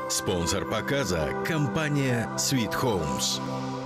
Спонсор показа – компания Sweet Homes.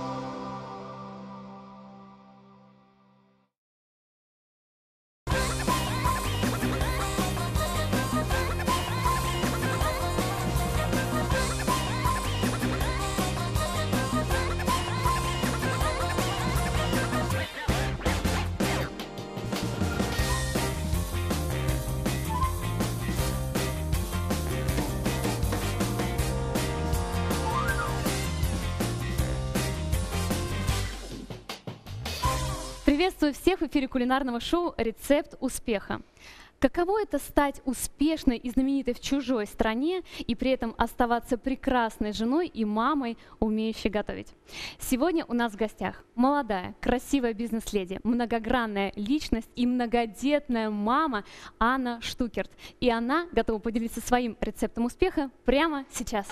Приветствую всех в эфире кулинарного шоу «Рецепт успеха». Каково это стать успешной и знаменитой в чужой стране и при этом оставаться прекрасной женой и мамой, умеющей готовить? Сегодня у нас в гостях молодая, красивая бизнес-леди, многогранная личность и многодетная мама Анна Штукерт. И она готова поделиться своим рецептом успеха прямо сейчас.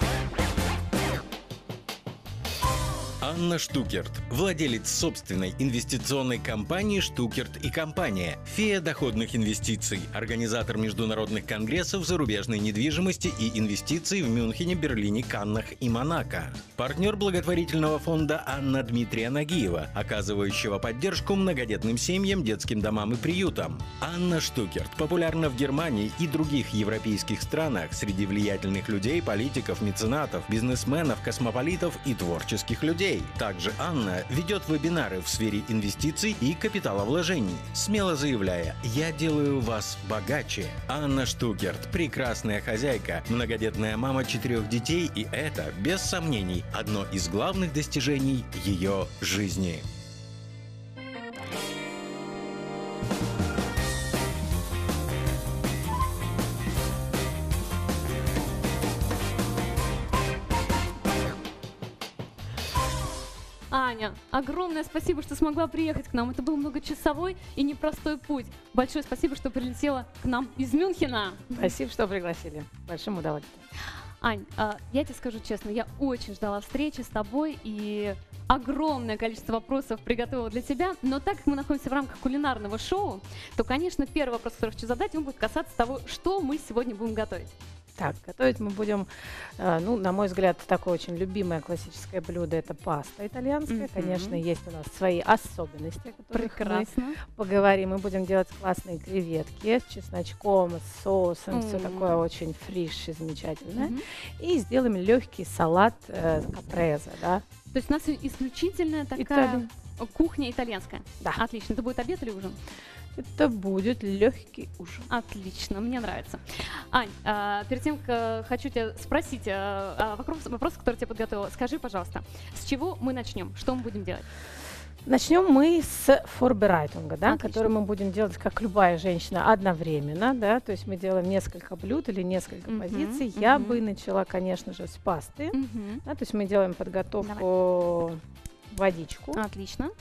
Анна Штукерт, владелец собственной инвестиционной компании «Штукерт и компания», фея доходных инвестиций, организатор международных конгрессов зарубежной недвижимости и инвестиций в Мюнхене, Берлине, Каннах и Монако, партнер благотворительного фонда Анна Дмитрия Нагиева, оказывающего поддержку многодетным семьям, детским домам и приютам. Анна Штукерт популярна в Германии и других европейских странах среди влиятельных людей, политиков, меценатов, бизнесменов, космополитов и творческих людей. Также Анна ведет вебинары в сфере инвестиций и капиталовложений, смело заявляя: «Я делаю вас богаче». Анна Штукерт – прекрасная хозяйка, многодетная мама 4 детей, и это, без сомнений, одно из главных достижений ее жизни. Аня, огромное спасибо, что смогла приехать к нам. Это был многочасовой и непростой путь. Большое спасибо, что прилетела к нам из Мюнхена. Спасибо, что пригласили. Большим удовольствием. Ань, я тебе скажу честно, я очень ждала встречи с тобой и огромное количество вопросов приготовила для тебя. Но так как мы находимся в рамках кулинарного шоу, то, конечно, первый вопрос, который хочу задать, он будет касаться того, что мы сегодня будем готовить. Так, готовить мы будем, на мой взгляд, такое очень любимое классическое блюдо – это паста итальянская. Конечно, есть у нас свои особенности, о которых мы поговорим. Мы будем делать классные креветки с чесночком, с соусом, все такое очень фриш и замечательное. И сделаем легкий салат капреза, да. То есть у нас исключительно такая кухня итальянская? Да. Отлично. Это будет обед или ужин? Это будет легкий ужин. Отлично, мне нравится. Ань, перед тем, как хочу тебя спросить вопрос, который я подготовила, скажи, пожалуйста, с чего мы начнем? Что мы будем делать? Начнем мы с форберайтунга, да, который мы будем делать, как любая женщина, одновременно, да, то есть мы делаем несколько блюд или несколько позиций. Я бы начала, конечно же, с пасты, да, то есть мы делаем подготовку, водичку. Отлично.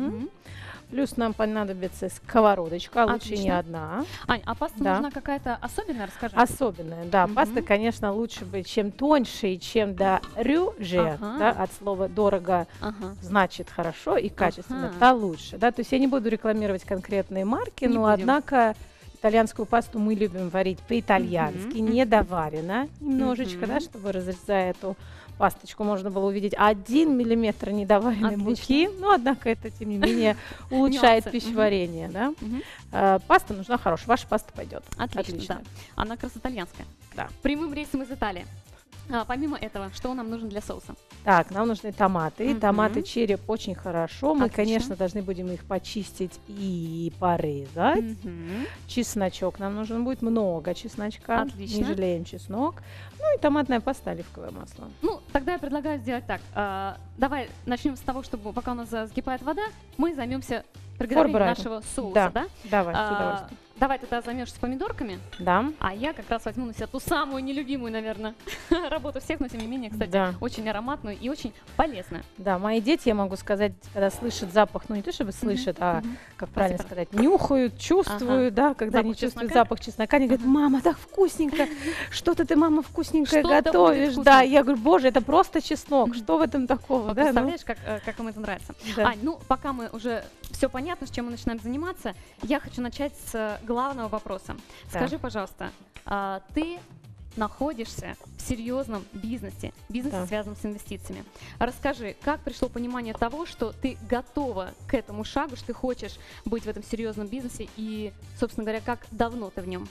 Плюс нам понадобится сковородочка, а лучше не одна. Ань, а паста нужна какая-то особенная, расскажи? Особенная, да. Паста, конечно, лучше быть чем тоньше и чем дороже, да, от слова дорого значит хорошо и качественно, то лучше, да. То есть я не буду рекламировать конкретные марки, но однако итальянскую пасту мы любим варить по-итальянски, недоварено немножечко, да, чтобы, разрезая эту пасточку, можно было увидеть 1 миллиметр недоваренной муки, но, однако, это, тем не менее, улучшает пищеварение, да. Паста нужна хорошая, ваша паста пойдет. Отлично. Да. Она как раз итальянская. Да. Прямым рейсом из Италии. Помимо этого, что нам нужно для соуса? Так, нам нужны томаты. Томаты черри очень хорошо. Мы, конечно, должны будем их почистить и порезать. Чесночок нам нужен будет, много чесночка. Отлично. Не жалеем чеснок. Ну и томатная паста, оливковое масло. Ну, тогда я предлагаю сделать так. Давай начнем с того, чтобы пока у нас закипает вода, мы займемся приготовлением нашего соуса, да? Давай, с удовольствием. Давай ты займешься помидорками, да. А я как раз возьму на себя ту самую нелюбимую, наверное, работу всех, но тем не менее, кстати, очень ароматную и очень полезную. Да, мои дети, я могу сказать, когда слышат запах, ну не то чтобы слышат, а, как правильно сказать, нюхают, чувствуют, да, когда они чувствуют запах чеснока, они говорят: мама, так вкусненько, что-то ты, мама, вкусненькое готовишь, да, я говорю: боже, это просто чеснок, что в этом такого, да? Представляешь, как им это нравится. Ань, ну, пока мы уже все понятно, с чем мы начинаем заниматься, я хочу начать с главного вопроса. Скажи, пожалуйста, ты находишься в серьезном бизнесе, связанном с инвестициями. Расскажи, как пришло понимание того, что ты готова к этому шагу, что ты хочешь быть в этом серьезном бизнесе и, собственно говоря, как давно ты в нем?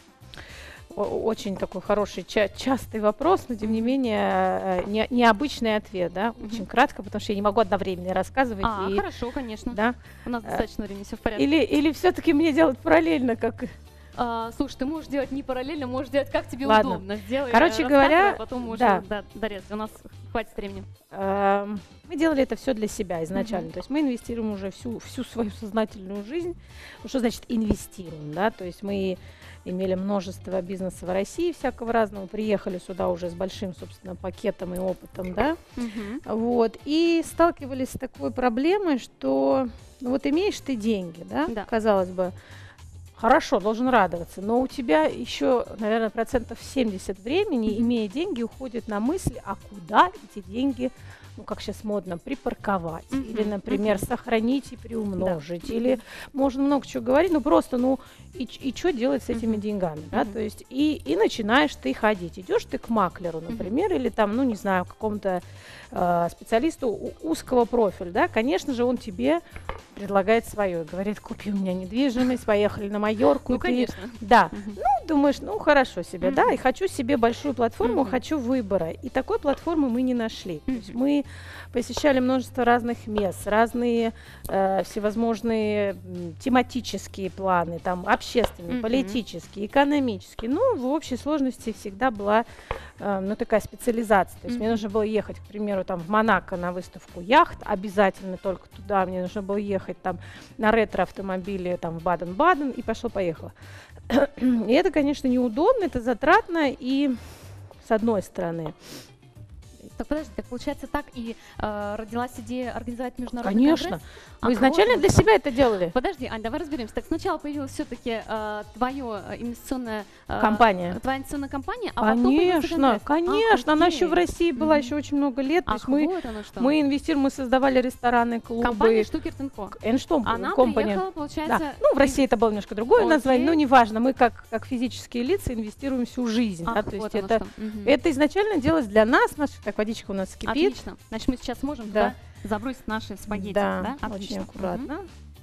Очень такой хороший, частый вопрос, но тем не менее необычный ответ, да, очень кратко, потому что я не могу одновременно рассказывать. Хорошо, конечно. Да? У нас достаточно времени, все в порядке. Или все-таки мне делать параллельно, как... Слушай, ты можешь делать не параллельно, можешь делать как тебе Ладно. удобно. Сделай, короче говоря, потом можешь дорезать. У нас хватит времени. Мы делали это все для себя изначально. То есть мы инвестируем уже всю свою сознательную жизнь. Ну, что значит инвестируем, да? То есть мы имели множество бизнеса в России всякого разного, приехали сюда уже с большим, собственно, пакетом и опытом, да? Вот, и сталкивались с такой проблемой, что вот имеешь ты деньги, да? Казалось бы, хорошо, должен радоваться, но у тебя еще, наверное, 70% времени, имея деньги, уходит на мысли, а куда эти деньги, ну, как сейчас модно, припарковать, или, например, сохранить и приумножить, или можно много чего говорить, ну, просто, и что делать с этими деньгами, да, то есть, и начинаешь ты ходить, идешь ты к маклеру, например, или там, ну, не знаю, к какому-то специалисту узкого профиля, да, конечно же, он тебе предлагает свое, говорит, купи у меня недвижимость, поехали на Майорку. Ну, конечно. Да, ну, думаешь, ну, хорошо себе, да, и хочу себе большую платформу, хочу выбора, и такой платформы мы не нашли, то есть мы посещали множество разных мест, разные всевозможные тематические планы, там, общественные, политические, экономические, ну, в общей сложности всегда была, ну, такая специализация, то есть мне нужно было ехать, к примеру, там, в Монако на выставку яхт, обязательно только туда, мне нужно было ехать там на ретро-автомобиле там, в Баден-Баден, и пошло-поехало. И это, конечно, неудобно, это затратно, и с одной стороны. Так подожди, так получается так и родилась идея организовать международный Конечно. конгресс? Мы изначально для себя это делали. Подожди, Ань, давай разберемся. Так сначала появилась все-таки твоя инвестиционная компания. Твоя инвестиционная компания, а конечно, конечно. Она еще в России была еще очень много лет. То есть мы инвестируем, мы создавали рестораны, клубы. Компания Штукерт & Ко. Она приехала, получается... Да. Ну, в России это было немножко другое название, но неважно. Мы как физические лица инвестируем всю жизнь. Да? То есть это изначально делалось для нас, так, водичка у нас кипит. Отлично. Значит, мы сейчас можем туда забросить наши спагетти. Да, отлично. Очень аккуратно.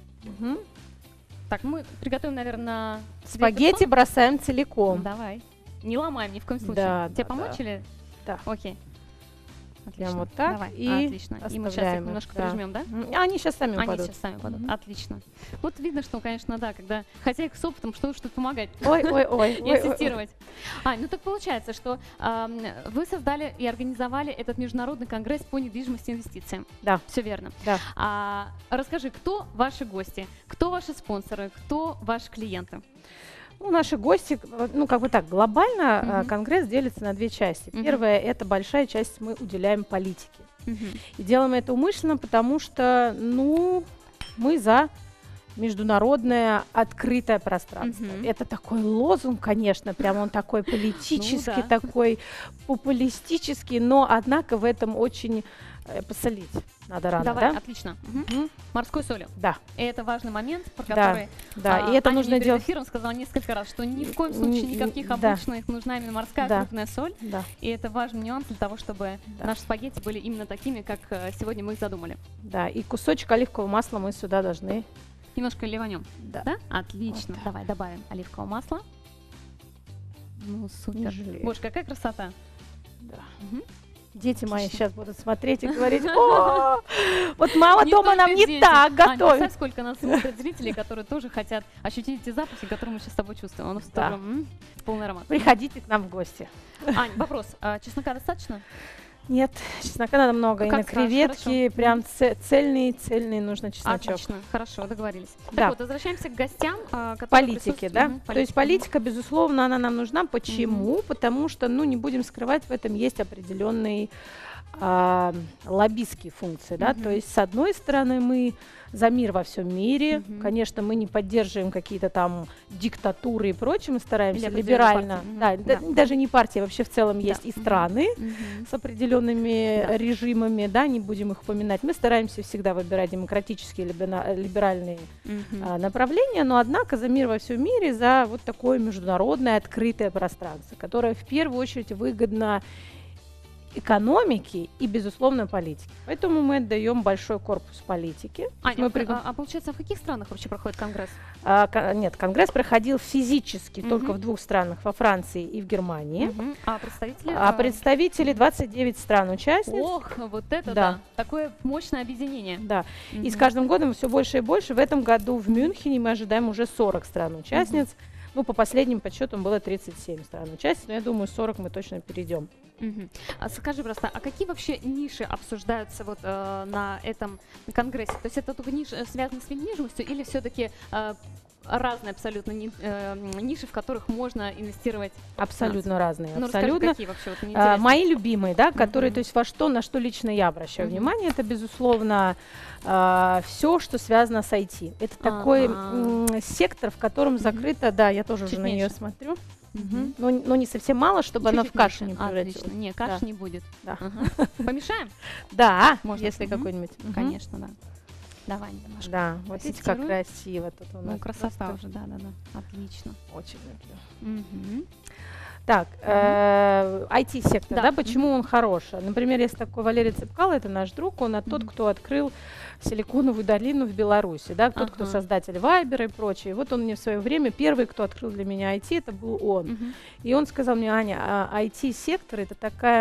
Так, мы приготовим, наверное, спагетти бросаем целиком. Давай. Не ломаем ни в коем случае. Да, тебе помочь или? Да. Окей. Отлично. Прям вот так. Давай. И отлично. И мы сейчас их немножко прижмем, да? Они сейчас сами упадут. Они сейчас сами упадут. Отлично. Вот видно, что, конечно, да, когда хозяйка с опытом, что тут помогать. Ой. И ассистировать. Ну так получается, что вы создали и организовали этот международный конгресс по недвижимости и инвестициям. Да. Все верно. Да. Расскажи, кто ваши гости, кто ваши спонсоры, кто ваши клиенты? Ну, наши гости, ну, как бы так, глобально конгресс делится на две части. Первая – это большая часть мы уделяем политике. И делаем это умышленно, потому что, ну, мы за международное открытое пространство. Это такой лозунг, конечно, прям он такой политический, такой популистический, но, однако, в этом очень посолить надо рано. Давай, отлично. Морской солью. Да. И это важный момент, про который и это Аня нужно делать. Эфиром сказала несколько раз, что ни в коем случае никаких обычных, нужна именно морская крупная соль. Да. И это важный нюанс для того, чтобы наши спагетти были именно такими, как сегодня мы их задумали. Да, и кусочек оливкового масла мы сюда должны... Немножко ливанем. Да. Отлично. Вот. Давай добавим оливковое масло. Ну, супер. Боже, какая красота. Да. Дети мои сейчас будут смотреть и говорить: о, вот мама дома нам не так готовит. Представь, сколько нас смотрят зрителей, которые тоже хотят ощутить эти запахи, которые мы сейчас с тобой чувствуем. У нас тоже полный аромат. Приходите к нам в гости. Ань, вопрос. Чеснока достаточно? Нет, чеснока надо много. И на креветки прям цельный нужно чесночок. Отлично, хорошо, договорились. Так вот, возвращаемся к гостям, которые политики, да? То есть политика, безусловно, она нам нужна. Почему? Потому что, ну, не будем скрывать, в этом есть определенный лоббистские функции, да, то есть с одной стороны мы за мир во всем мире, конечно, мы не поддерживаем какие-то там диктатуры и прочее, мы стараемся либерально, даже не партии, вообще в целом есть и страны с определенными режимами, да, не будем их упоминать, мы стараемся всегда выбирать демократические либеральные направления, но однако за мир во всем мире, за вот такое международное открытое пространство, которое в первую очередь выгодно экономики и, безусловно, политики. Поэтому мы отдаем большой корпус политике. А получается, в каких странах вообще проходит конгресс? Нет, конгресс проходил физически только в 2 странах, во Франции и в Германии. А представители? Представители 29 стран-участниц. Ох, вот это да. Такое мощное объединение. Да. И с каждым годом все больше и больше. В этом году в Мюнхене мы ожидаем уже 40 стран-участниц. Ну, по последним подсчетам было 37 стран-участниц, но я думаю, 40 мы точно перейдем. Скажи просто, а какие вообще ниши обсуждаются вот на этом конгрессе? То есть это только ниши, связано с недвижимостью, или все-таки разные абсолютно ниши, в которых можно инвестировать? Абсолютно разные. Ну, абсолютно. Расскажи, какие вообще? Вот, мне интересно. Мои любимые, да, которые, то есть на что лично я обращаю внимание, это, безусловно, все, что связано с IT. Это такой сектор, в котором закрыто, да, я тоже уже на нее смотрю. Но не совсем мало, чтобы она в кашу не превратилась. Отлично. Не, каши не будет. Да. Помешаем? Да, можно, если какой-нибудь. Конечно, да. Давай немножко. Да, вот видите, как красиво тут у нас. Ну, красота уже, да. Отлично. Очень люблю. Так, IT-сектор, да, почему он хороший? Например, есть такой Валерий Цепкало, это наш друг, он тот, кто открыл Силиконовую долину в Беларуси, да, тот, кто создатель Вайбера и прочее. Вот он мне в свое время, первый, кто открыл для меня IT, это был он. И он сказал мне: Аня, IT-сектор это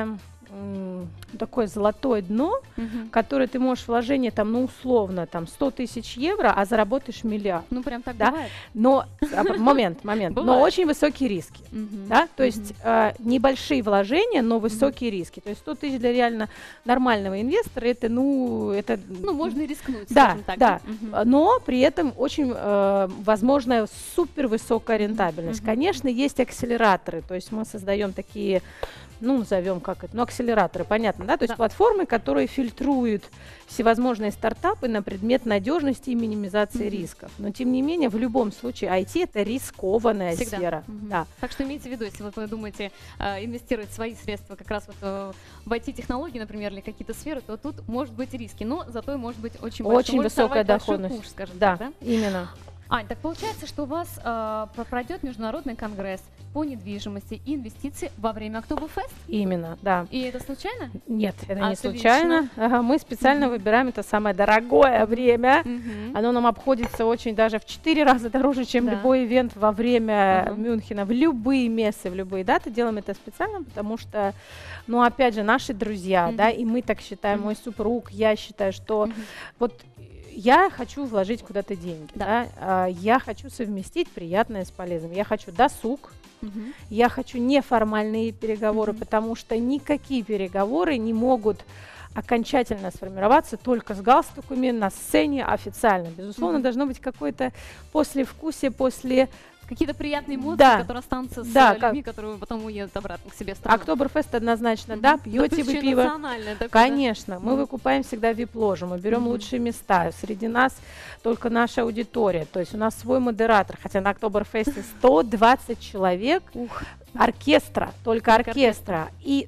такое золотое дно, которое ты можешь вложение там, ну, условно, там 100 тысяч евро, а заработаешь миллиард. Ну, прям так да? бывает. Но, момент, но очень высокие риски. Да? То есть небольшие вложения, но высокие риски. То есть 100 тысяч для реально нормального инвестора, это, ну, можно и рискнуть, да, скажем так. Да, но при этом очень возможна супер высокая рентабельность. Конечно, есть акселераторы, то есть мы создаем такие, ну, назовем как это, акселераторы, понятно, да? То есть платформы, которые фильтруют всевозможные стартапы на предмет надежности и минимизации рисков. Но, тем не менее, в любом случае, IT – это рискованная сфера. Да. Так что имейте в виду, если вы думаете инвестировать свои средства как раз вот в IT-технологии, например, или какие-то сферы, то тут может быть риски, но зато может быть очень высокая доходность. Куш, скажем да, так, да? Именно. Ань, так получается, что у вас пройдет международный конгресс по недвижимости и инвестиции во время Октоберфест? Именно, да. И это случайно? Нет, это не случайно. Мы специально выбираем это самое дорогое время. Оно нам обходится очень даже в 4 раза дороже, чем любой ивент во время Мюнхена. В любые месяцы, в любые даты делаем это специально, потому что, ну, опять же, наши друзья, да, и мы так считаем, мой супруг, я считаю, что вот я хочу вложить куда-то деньги, да. Я хочу совместить приятное с полезным, я хочу досуг, я хочу неформальные переговоры, потому что никакие переговоры не могут окончательно сформироваться только с галстуками на сцене официально. Безусловно, должно быть какое-то послевкусие, какие-то приятные эмоции, которые останутся с людьми, которые потом уедут обратно к себе в страну. Октоберфест однозначно, да, пьете вы пиво. Конечно, мы выкупаем всегда вип-ложу, мы берем лучшие места, среди нас только наша аудитория, то есть у нас свой модератор, хотя на Октоберфесте 120 человек, оркестра, только оркестра, и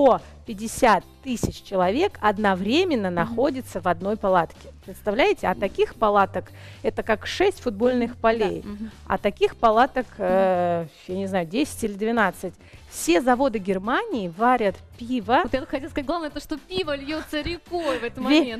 150 тысяч человек одновременно находятся в одной палатке. Представляете? А таких палаток это как 6 футбольных полей. А таких палаток, я не знаю, 10 или 12. Все заводы Германии варят пиво. Вот я хотела сказать, главное, то, что пиво льется рекой в этот момент.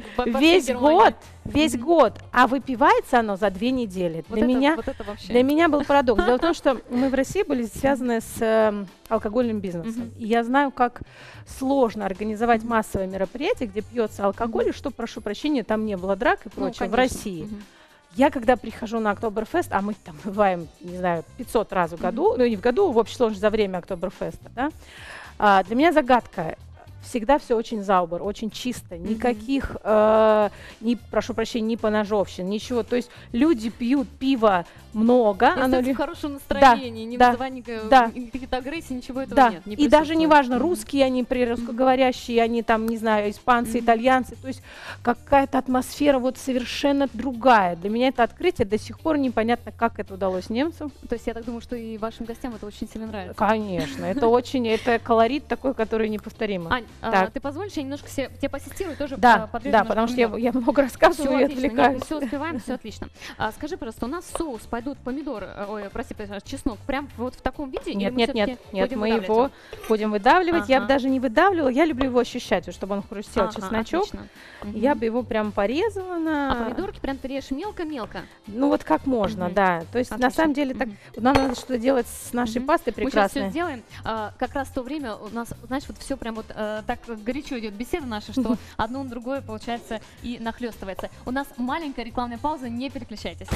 Весь год. А выпивается оно за 2 недели. Для меня был парадокс. Дело в том, что мы в России были связаны с алкогольным бизнесом. И я знаю, как сложно организовать массовое мероприятие, где пьется алкоголь, и что, прошу прощения, там не было драк и прочее в России. Я когда прихожу на Октоберфест, а мы там бываем, не знаю, 500 раз в году, ну не в году, в общей сложности за время Октоберфеста, да, для меня загадка. всегда все очень заубер, очень чисто, никаких, прошу прощения, не поножовщин, ничего. То есть люди пьют пиво много. Оно в хорошем настроении, не вызывая каких-то агрессий, ничего этого нет. И даже неважно, русские они, русскоговорящие, они там, не знаю, испанцы, итальянцы, то есть какая-то атмосфера вот совершенно другая. Для меня это открытие, до сих пор непонятно, как это удалось немцам. То есть я так думаю, что и вашим гостям это очень сильно нравится. Конечно, это очень, это колорит такой, который неповторимый. Ань, ты позволишь, я немножко тебя посетирую, тоже подвижу. Да, потому что я много рассказываю и отвлекаюсь. Все успеваем, все отлично. Скажи, пожалуйста, у нас в соус пойдут помидоры, чеснок, прям вот в таком виде? Нет, мы его будем выдавливать. Я бы даже не выдавливала, я люблю его ощущать, чтобы он хрустел, чесночок. Я бы его прям порезала на... А помидорки прям ты режешь мелко-мелко? Ну вот как можно, да. То есть на самом деле так, нам надо что-то делать с нашей пастой прекрасной. Мы сейчас все сделаем. Как раз в то время у нас, знаешь, вот все прям вот так горячо идет беседа наша, что одно на другое, получается, и нахлестывается. У нас маленькая рекламная пауза, не переключайтесь.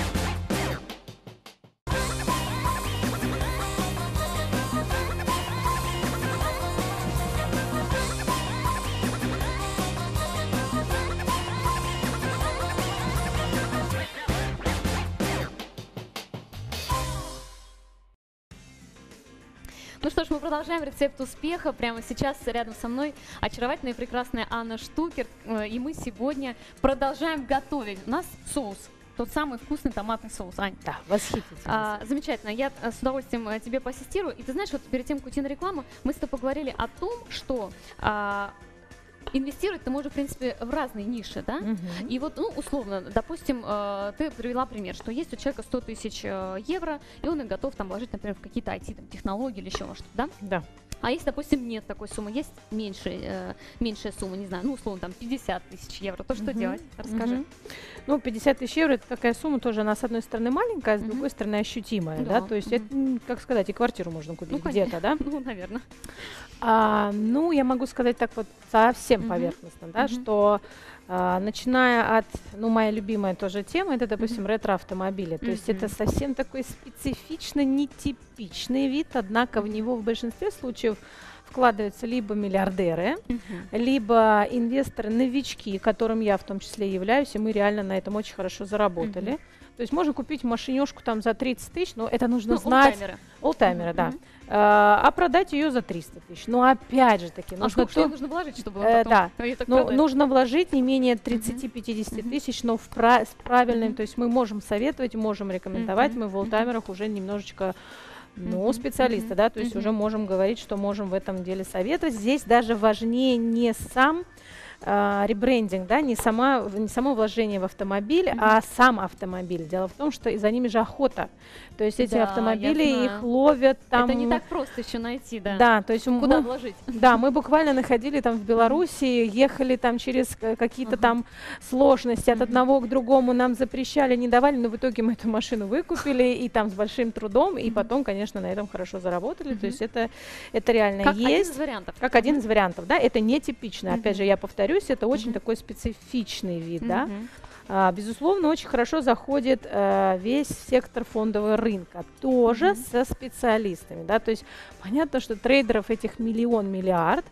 Ну что ж, мы продолжаем рецепт успеха. Прямо сейчас рядом со мной очаровательная и прекрасная Анна Штукерт. И мы сегодня продолжаем готовить. У нас соус. Тот самый вкусный томатный соус, Ань. Да, восхитительно. Замечательно. Я с удовольствием тебе посестирую. И ты знаешь, вот перед тем, как уйти на рекламу, мы с тобой поговорили о том, что инвестировать ты можешь, в принципе, в разные ниши, да? И вот, ну, условно, допустим, ты привела пример, что есть у человека 100 тысяч евро, и он их готов там вложить, например, в какие-то IT-технологии или еще что-то, да? Да. А если, допустим, нет такой суммы, есть меньшая сумма, не знаю, ну, условно, там, 50 тысяч евро, то что делать? Расскажи. Ну, 50 тысяч евро – это такая сумма тоже, она, с одной стороны, маленькая, а с другой стороны, ощутимая, да? То есть, это, как сказать, и квартиру можно купить где-то, да? Ну, наверное. Ну, я могу сказать так вот совсем поверхностно, да, что начиная от, ну, моя любимая тоже тема, это, допустим, ретро-автомобили. То есть это совсем такой специфично нетипичный вид, однако в него в большинстве случаев вкладываются либо миллиардеры, либо инвесторы-новички, которым я в том числе являюсь, и мы реально на этом очень хорошо заработали. То есть можно купить машинёшку там за 30 тысяч, но это нужно знать. Олдтаймеры, да. А продать ее за 300 тысяч. Но опять же таки, нужно вложить, чтобы потом нужно вложить не менее 30-50 тысяч, но с правильным, то есть мы можем советовать, можем рекомендовать, мы в олдтаймерах уже немножечко специалисты, да, то есть уже можем говорить, что можем в этом деле советовать. Здесь даже важнее не сам ребрендинг, да, не само вложение в автомобиль, а сам автомобиль. Дело в том, что за ними же охота. То есть эти автомобили, их ловят там. Это не так просто еще найти, да. Да, то есть куда вложить. Да, мы буквально находили там в Беларуси, ехали там через какие-то там сложности от одного к другому, нам запрещали, не давали, но в итоге мы эту машину выкупили и там с большим трудом, и потом, конечно, на этом хорошо заработали. То есть это реально как есть. Один из вариантов. Как один из вариантов, да, это нетипично. Опять же, я повторюсь, это очень такой специфичный вид, да. Безусловно, очень хорошо заходит весь сектор фондового рынка, тоже со специалистами, да, то есть понятно, что трейдеров этих миллиард.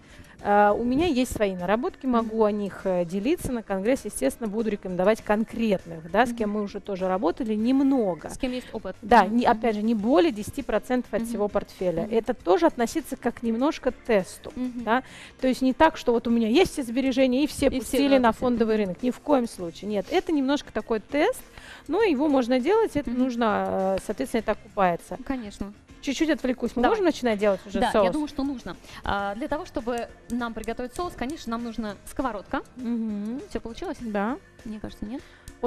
У меня есть свои наработки, могу о них делиться. На конгрессе, естественно, буду рекомендовать конкретных, да, с кем мы уже тоже работали, немного. С кем есть опыт. Да, опять же, не более 10% от всего портфеля. Это тоже относится как немножко к тесту. Да? То есть не так, что вот у меня есть все сбережения, и все пустили на фондовый рынок. Ни в коем случае. Нет, это немножко такой тест, но его можно делать, это нужно, соответственно, это окупается. Конечно. Чуть-чуть отвлекусь. Мы можем начинать делать уже соус? Да, я думаю, что нужно. Для того, чтобы нам приготовить соус, конечно, нам нужна сковородка. Все получилось? Да. Мне кажется, нет.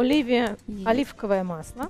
Оливковое масло.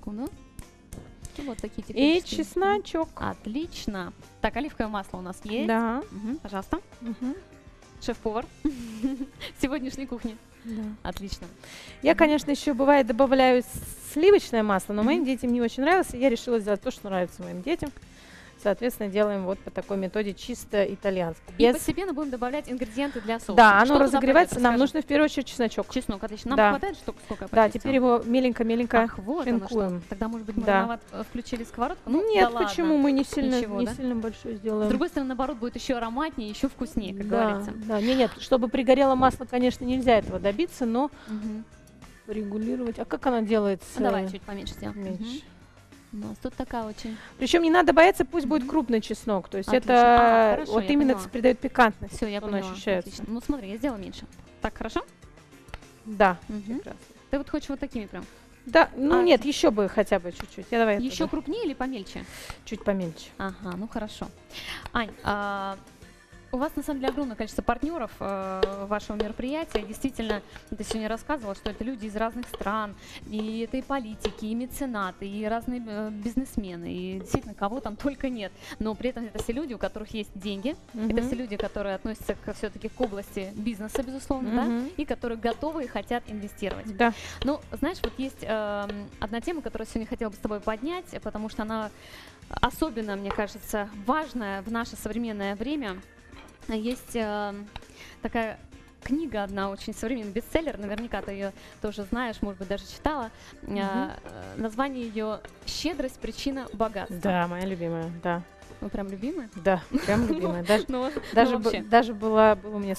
Вот такие и чесночок. Отлично. Так, оливковое масло у нас есть. Да. Пожалуйста. Шеф-повар сегодняшней кухни. Да. Отлично. Я, конечно, еще бывает добавляю сливочное масло, но моим детям не очень нравилось, и я решила сделать то, что нравится моим детям. соответственно, делаем вот по такой методе чисто итальянской. И постепенно будем добавлять ингредиенты для соуса. Да, оно разогревается. Нам нужно в первую очередь чесночок. Чеснок, отлично. Нам хватает, сколько я Да, теперь его меленько-меленько шинкуем. Тогда, может быть, мы включили сковородку? Нет, почему? Мы не сильно большую сделаем. С другой стороны, наоборот, будет еще ароматнее, еще вкуснее, как говорится. Да, нет, чтобы пригорело масло, конечно, нельзя этого добиться, но регулировать. А как она делается? Давай чуть поменьше сделаем. У нас тут такая очень... Причем не надо бояться, пусть будет крупный чеснок. То есть это хорошо, вот именно придает пикантность. Все, я поняла. Ощущается. Ну смотри, я сделала меньше. Так, хорошо? Да, прекрасно. Ты вот хочешь вот такими прям? Да, нет, еще бы хотя бы чуть-чуть. Еще крупнее или помельче? Чуть помельче. Ага, ну хорошо. Ань, у вас, на самом деле, огромное количество партнеров вашего мероприятия. Действительно, ты сегодня рассказывала, что это люди из разных стран, и это и политики, и меценаты, и разные бизнесмены, и действительно, кого там только нет. Но при этом это все люди, у которых есть деньги, это все люди, которые относятся все-таки к области бизнеса, безусловно, да, и которые готовы и хотят инвестировать. Да. Ну, знаешь, вот есть одна тема, которую сегодня хотела бы с тобой поднять, потому что она особенно, мне кажется, важная в наше современное время. Есть такая книга одна, очень современный бестселлер, наверняка ты ее тоже знаешь, может быть, даже читала. Название ее «Щедрость. Причина богатства». Да, моя любимая, да. Ну, прям любимая? Да, прям любимая. Даже была у меня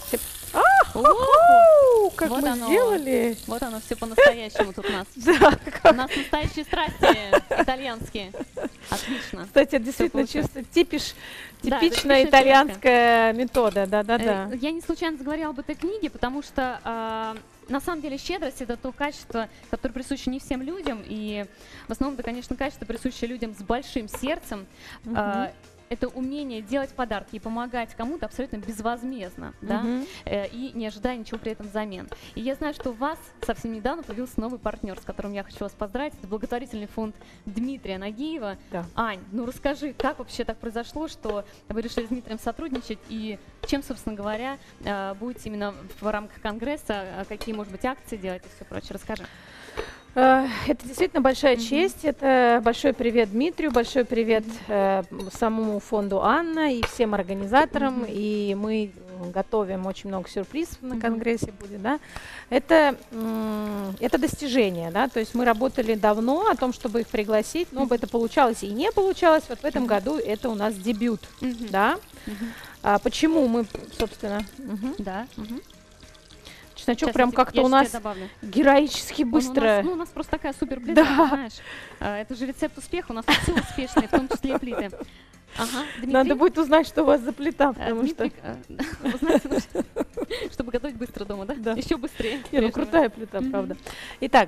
как вот мы сделали. Вот оно все по-настоящему тут у нас. Да. У нас настоящие страсти итальянские. Отлично. Кстати, это действительно чувствую типичная итальянская метода. Да. Я не случайно заговорила об этой книге, потому что на самом деле щедрость — это то качество, которое присуще не всем людям, и в основном это, конечно, качество, присущее людям с большим сердцем. Это умение делать подарки и помогать кому-то абсолютно безвозмездно, да, и не ожидая ничего при этом взамен. И я знаю, что у вас совсем недавно появился новый партнер, с которым я хочу вас поздравить. Это благотворительный фонд Дмитрия Нагиева. Да. Ань, ну расскажи, как вообще так произошло, что вы решили с Дмитрием сотрудничать, и чем, собственно говоря, будете именно в рамках конгресса, какие, может быть, акции делать и все прочее. Расскажи. Это действительно большая честь. Это большой привет Дмитрию, большой привет самому фонду Анна и всем организаторам. И мы готовим очень много сюрпризов на конгрессе будет, да. Это достижение, да. То есть мы работали давно о том, чтобы их пригласить, но это получалось и не получалось. Вот в этом году это у нас дебют, да. Почему мы, собственно, да. Чесночок прям как-то у нас героически быстро. У нас просто такая супер плита, знаешь. Это же рецепт успеха, у нас все успешные, в том числе и плиты. Ага, Дмитрий? Надо будет узнать, что у вас за плита, потому что... Чтобы готовить быстро дома, да? Да. Еще быстрее. Крутая плита, правда. Итак,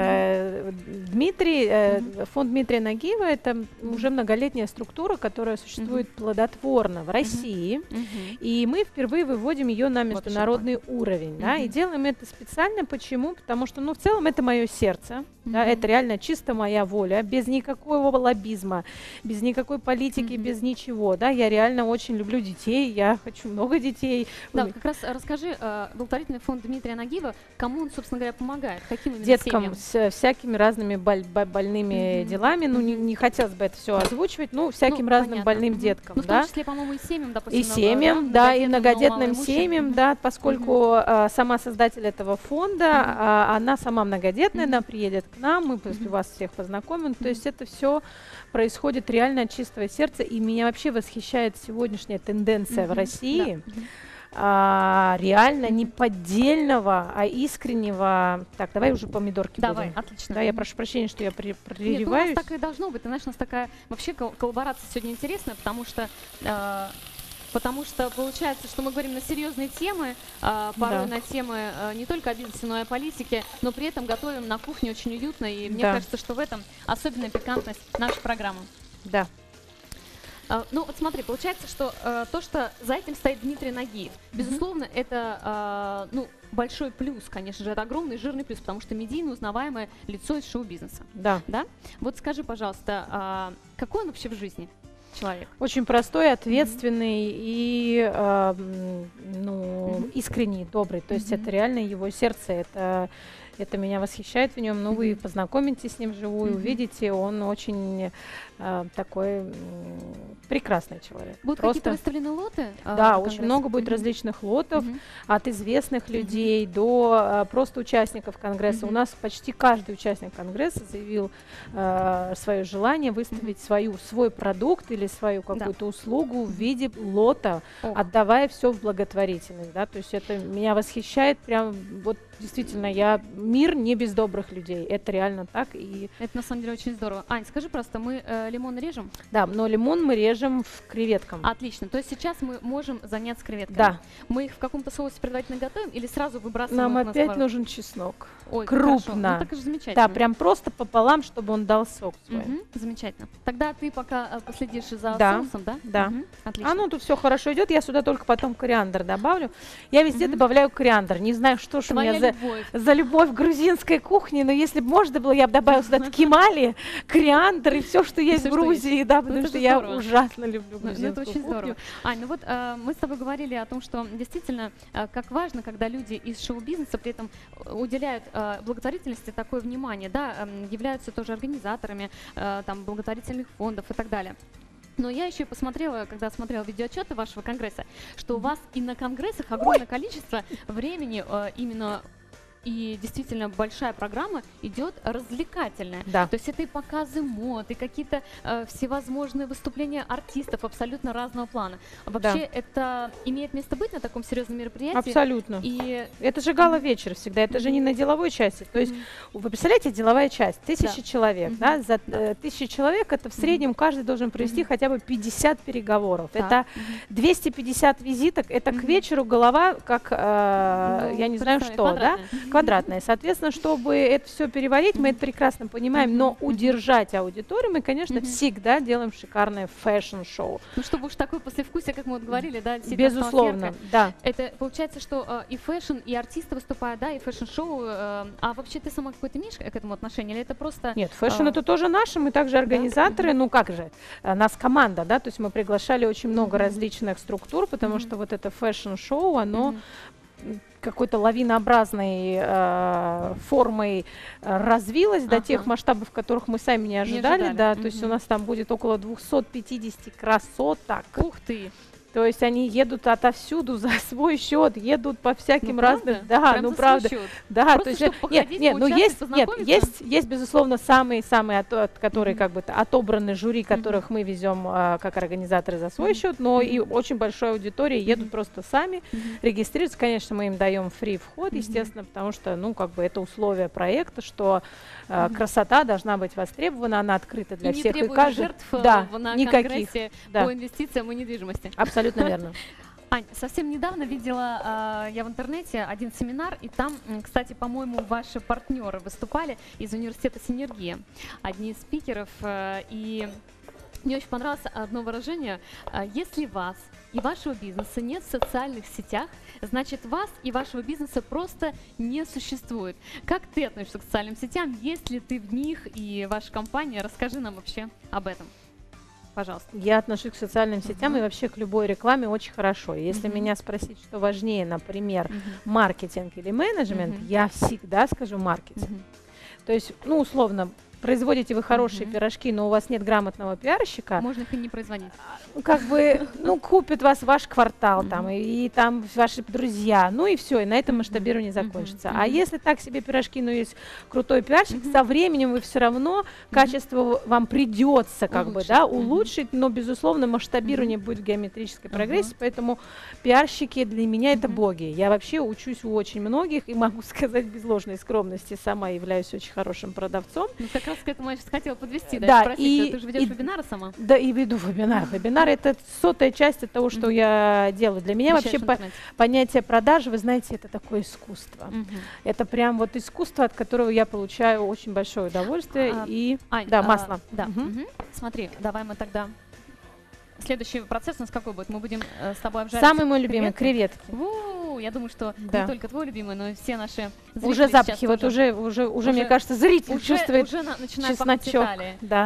фонд Дмитрия Нагиева — это уже многолетняя структура, которая существует плодотворно в России, и мы впервые выводим ее на международный уровень, да, и делаем это специально. Почему? Потому что, в целом, это мое сердце, да, это реально чисто моя воля, без никакого лоббизма, без никакой политики, без ничего, да, я реально очень люблю детей, я хочу много детей. Да, как раз расскажи, благотворительный фонд Дмитрия Нагиева, кому он, собственно говоря, помогает? Каким именно деткам семьям? с всякими разными больными делами, не хотелось бы это все озвучивать, всяким разным больным деткам, в том числе, по-моему, и семьям, допустим. И семьям, да, и многодетным семьям, да, поскольку сама создатель этого фонда, она сама многодетная, она приедет к нам, мы вас всех познакомим, то есть это все происходит реально от чистого сердца, и меня вообще восхищает сегодняшняя тенденция в России, реально не поддельного, а искреннего. Так, давай уже помидорки давай, будем. Отлично. Да, я прошу прощения, что я прерываюсь. Нет, у нас так и должно быть. Ты знаешь, у нас такая вообще коллаборация сегодня интересная, потому что получается, что мы говорим на серьезные темы, порой на темы не только о бизнесе, но и о политике, но при этом готовим на кухне очень уютно, и мне кажется, что в этом особенная пикантность нашей программы. Да. Ну, вот смотри, получается, что то, что за этим стоит Дмитрий Нагиев, безусловно, это большой плюс, конечно же, это огромный жирный плюс, потому что медийно узнаваемое лицо из шоу-бизнеса. Да. Вот скажи, пожалуйста, какой он вообще в жизни человек? Очень простой, ответственный и искренний, добрый. То есть это реально его сердце, это Это меня восхищает в нем. Ну, вы познакомитесь с ним вживую, увидите, он очень такой прекрасный человек. Будут какие-то выставлены лоты? Да, очень много будет различных лотов, от известных людей до просто участников Конгресса. У нас почти каждый участник Конгресса заявил свое желание выставить свой продукт или свою какую-то услугу в виде лота, отдавая все в благотворительность. Да? То есть это меня восхищает прям, вот действительно, мир не без добрых людей. Это реально так. И это на самом деле очень здорово. Ань, скажи просто, мы лимон режем? Да, но лимон мы режем в креветкам. Отлично. То есть сейчас мы можем заняться креветками? Да. Мы их в каком-то соусе предварительно готовим или сразу выбрасываем? Нам опять нужен чеснок. Ой, крупно. Ну, так же замечательно. Да, прям просто пополам, чтобы он дал сок свой. Замечательно. Тогда ты пока последишь за соусом, да? Да. Отлично. Ну тут все хорошо идет. Я сюда только потом кориандр добавлю. Я везде добавляю кориандр. Не знаю, что ж у меня за любовь к грузинской кухне, но если бы можно было, я бы добавила сюда ткемали, кориандр и все, что есть в Грузии, да, потому что я ужасно люблю грузинскую это очень здорово. Ань, ну вот мы с тобой говорили о том, что действительно, как важно, когда люди из шоу-бизнеса при этом уделяют благотворительности такое внимание, да, являются тоже организаторами там благотворительных фондов и так далее. Но я еще и посмотрела, когда смотрела видеоотчеты вашего конгресса, что у вас и на конгрессах огромное количество времени именно. И действительно большая программа идет развлекательная. Да. То есть это и показы мод, и какие-то всевозможные выступления артистов абсолютно разного плана. Вообще это имеет место быть на таком серьезном мероприятии? Абсолютно. И это же гала-вечер всегда, это же не на деловой части. То есть вы представляете, деловая часть, 1000 человек. Да? За 1000 человек это в среднем каждый должен провести хотя бы 50 переговоров. Это 250 визиток, это к вечеру голова как, я не знаю что, да? Квадратная. Соответственно, чтобы это все переварить, мы это прекрасно понимаем, но удержать аудиторию мы, конечно, всегда делаем шикарное фэшн-шоу. Ну, чтобы уж такое послевкусие, как мы вот говорили, да, безусловно, да. Это получается, что и фэшн, и артисты выступают, да, и фэшн-шоу. А вообще ты сама какой-то имеешь к этому отношение, или это просто... Нет, фэшн это тоже наше, мы также организаторы, ну как же, нас команда, да, то есть мы приглашали очень много различных структур, потому что вот это фэшн-шоу, оно какой-то лавинообразной формой развилась до тех масштабов, которых мы сами не ожидали. Да, то есть у нас там будет около 250 красоток. Ух ты! То есть они едут отовсюду за свой счет, едут по всяким разным, да, ну правда, да, то есть нет, ну есть безусловно самые, которые как бы отобраны жюри, которых мы везем как организаторы за свой счет, но и очень большая аудитория едут просто сами, регистрируются, конечно, мы им даем фри вход, естественно, потому что, ну как бы это условие проекта, что красота должна быть востребована, она открыта для всех и каждого. Жертв на никаких конгрессе по инвестициям и недвижимости. Абсолютно верно. Ань, совсем недавно видела я в интернете один семинар, и там, кстати, по-моему, ваши партнеры выступали из университета «Синергия», одни из спикеров, и мне очень понравилось одно выражение: если вас и вашего бизнеса нет в социальных сетях, значит, вас и вашего бизнеса просто не существует. Как ты относишься к социальным сетям? Есть ли ты в них и ваша компания? Расскажи нам вообще об этом. Пожалуйста. Я отношусь к социальным сетям и вообще к любой рекламе очень хорошо. Если меня спросить, что важнее, например, маркетинг или менеджмент, я всегда скажу маркетинг. То есть, ну, условно, производите вы хорошие пирожки, но у вас нет грамотного пиарщика. Можно их и не производить. Как бы, ну, купит вас ваш квартал там, и там ваши друзья, ну и все, и на этом масштабирование закончится. А если так себе пирожки, но есть крутой пиарщик, со временем вы все равно качество вам придется как бы, да, улучшить, но, безусловно, масштабирование будет в геометрической прогрессии, поэтому пиарщики для меня это боги. Я вообще учусь у очень многих и могу сказать без ложной скромности, сама являюсь очень хорошим продавцом. К этому я сейчас хотела подвести, да, спросить, ты же ведешь вебинары сама? Да, и веду вебинар. Вебинар — это 100-я часть от того, что я делаю. Для меня вообще понятие продажи, вы знаете, это такое искусство. Это прям вот искусство, от которого я получаю очень большое удовольствие. Масло. Да. Смотри, давай мы тогда... Следующий процесс у нас какой будет? Мы будем с тобой обжаривать. Самый мой любимый — креветки. Я думаю, что не только твой любимый, но и все наши зрители. Уже запахи, вот уже, мне кажется, зритель чувствует чесночок. Да.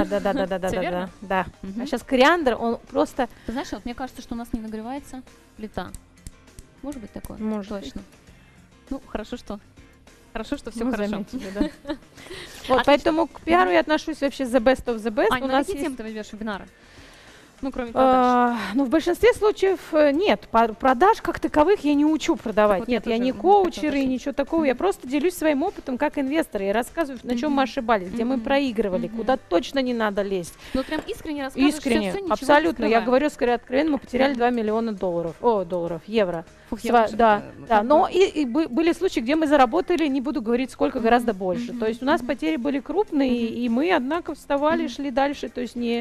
А сейчас кориандр, он просто... Ты знаешь, вот мне кажется, что у нас не нагревается плита. Может быть такое? Может. Точно. Ну, хорошо, что хорошо, что все хорошо. Вот, поэтому к пиару я отношусь вообще the best of the best. Ань, на какие темы ты ведешь вебинары? Ну, кроме продаж. Ну, в большинстве случаев нет. Продаж как таковых я не учу продавать. Вот нет, я не коучер и ничего такого. Я просто делюсь своим опытом как инвестор. Я рассказываю, на чем мы ошибались, где мы проигрывали, куда точно не надо лезть. Ну, прям искренне рассказываешь. Искренне, абсолютно. Я говорю, скорее откровенно, мы потеряли 2 миллиона евро. Фух, Да. Но и были случаи, где мы заработали, не буду говорить сколько, гораздо больше. То есть у нас потери были крупные, и мы, однако, вставали, шли дальше. То есть не